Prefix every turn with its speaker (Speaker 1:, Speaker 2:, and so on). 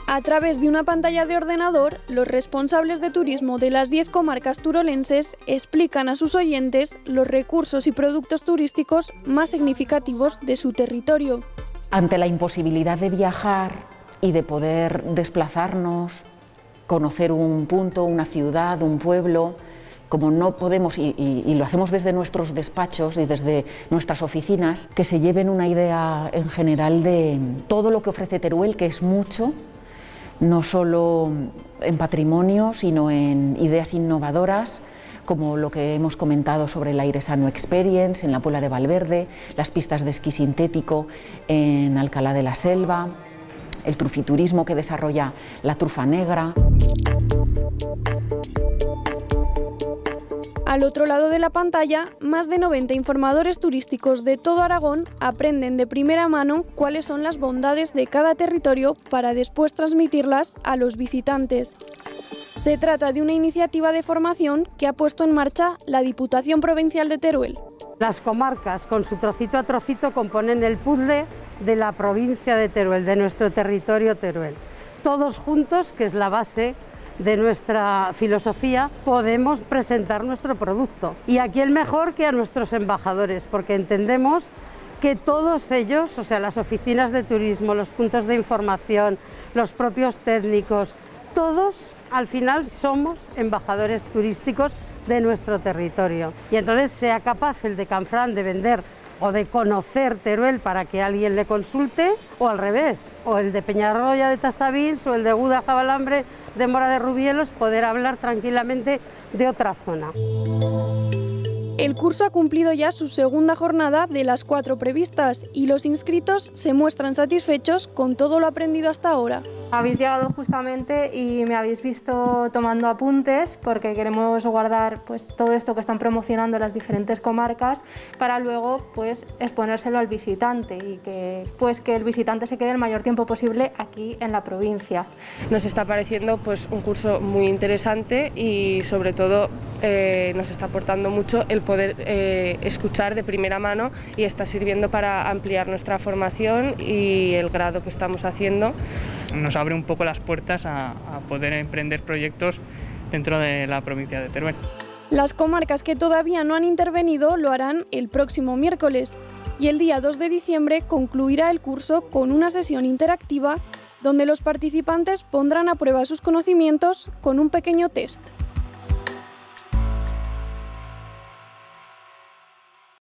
Speaker 1: A través de una pantalla de ordenador, los responsables de turismo de las 10 comarcas turolenses explican a sus oyentes los recursos y productos turísticos más significativos de su territorio.
Speaker 2: Ante la imposibilidad de viajar y de poder desplazarnos, conocer un punto, una ciudad, un pueblo, como no podemos, y lo hacemos desde nuestros despachos y desde nuestras oficinas, que se lleven una idea en general de todo lo que ofrece Teruel, que es mucho, no solo en patrimonio, sino en ideas innovadoras, como lo que hemos comentado sobre el Aire Sano Experience en la Puebla de Valverde, las pistas de esquí sintético en Alcalá de la Selva, el trufiturismo que desarrolla la Trufa Negra.
Speaker 1: Al otro lado de la pantalla, más de 90 informadores turísticos de todo Aragón aprenden de primera mano cuáles son las bondades de cada territorio para después transmitirlas a los visitantes. Se trata de una iniciativa de formación que ha puesto en marcha la Diputación Provincial de Teruel.
Speaker 3: Las comarcas, con su trocito a trocito, componen el puzzle de la provincia de Teruel, de nuestro territorio Teruel. Todos juntos, que es la base de nuestra filosofía, podemos presentar nuestro producto. Y aquí el mejor que a nuestros embajadores, porque entendemos que todos ellos, o sea, las oficinas de turismo, los puntos de información, los propios técnicos, todos al final somos embajadores turísticos de nuestro territorio. Y entonces sea capaz el de Canfrán de vender o de conocer Teruel para que alguien le consulte, o al revés, o el de Peñarroya de Tastavís o el de Guda Jabalambre de Mora de Rubielos, poder hablar tranquilamente de otra zona.
Speaker 1: El curso ha cumplido ya su segunda jornada de las 4 previstas y los inscritos se muestran satisfechos con todo lo aprendido hasta ahora.
Speaker 4: Habéis llegado justamente y me habéis visto tomando apuntes porque queremos guardar pues, todo esto que están promocionando las diferentes comarcas para luego pues, exponérselo al visitante y que el visitante se quede el mayor tiempo posible aquí en la provincia.
Speaker 5: Nos está pareciendo pues, un curso muy interesante y sobre todo nos está aportando mucho el poder escuchar de primera mano y está sirviendo para ampliar nuestra formación y el grado que estamos haciendo.
Speaker 6: Nos abre un poco las puertas a poder emprender proyectos dentro de la provincia de Teruel.
Speaker 1: Las comarcas que todavía no han intervenido lo harán el próximo miércoles y el día 2 de diciembre concluirá el curso con una sesión interactiva donde los participantes pondrán a prueba sus conocimientos con un pequeño test.